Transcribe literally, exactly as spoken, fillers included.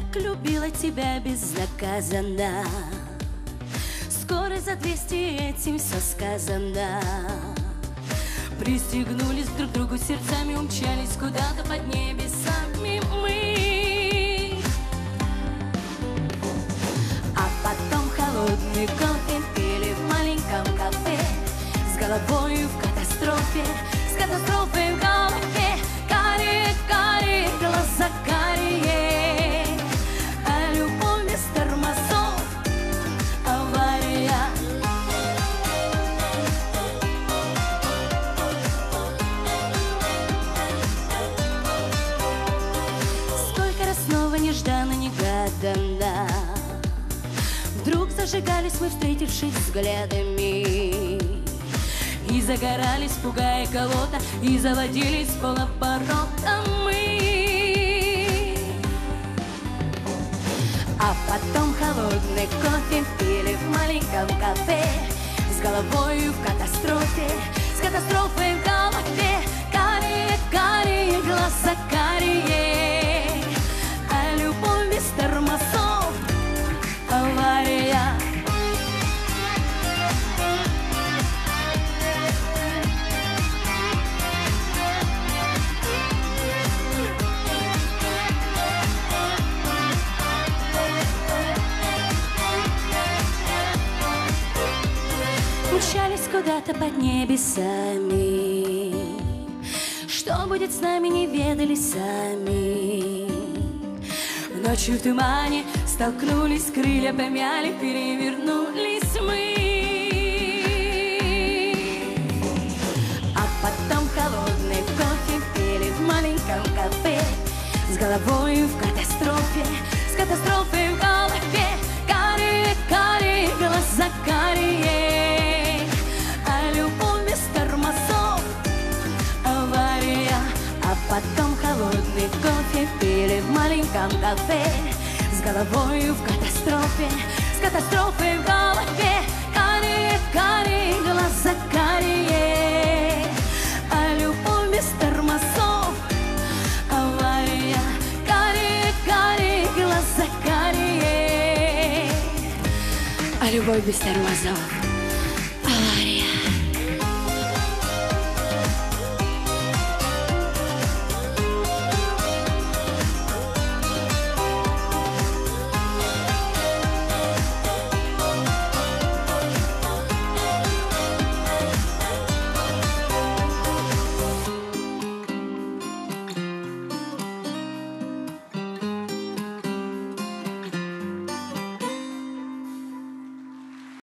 так любила тебя безнаказанно. Скоро за двести этим все сказано. Пристегнулись друг к другу сердцами, умчались куда-то под небесами мы. А потом холодный кофе пили в маленьком кафе, с головой в катастрофе, с катастрофой в голове. Карие, карие, глаза карие, а любовь без тормозов — авария. Сколько раз снова нежданно-негаданно вдруг зажигались мы, встретившись взглядами, и загорались, пугая кого-то, и заводились в полоборота мы. А потом холодный кофе пили в маленьком кафе, с головой в катастрофе, с катастрофой в голове. Карие, карие, глаза карие, а любовь без тормозов — авария. Мчались куда-то под небесами, что будет с нами, не ведали сами. Ночью в тумане столкнулись, крылья помяли, перевернулись мы. А потом холодный кофе пили в маленьком кафе, с головой в катастрофе, с катастрофой в голове. Карие, карие, глаза карие, а любовь без тормозов — авария. А потом холодный кофе пили в маленьком кафе, с головой в катастрофе, с катастрофой в голове. Карие, карие, глаза карие, а любовь без тормозов — авария. Карие, карие, глаза карие, а любовь без тормозов.